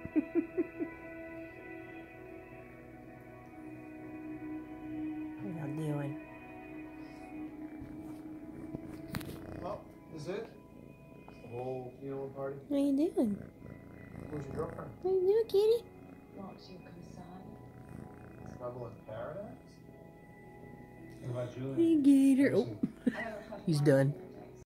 What y'all doing? Well, is it? The whole funeral party? What are you doing? Where's your girlfriend? What are you doing, kitty? What's your concern? Trouble in paradise? What about Julian? Hey, Gator. Oh, I have a he's done.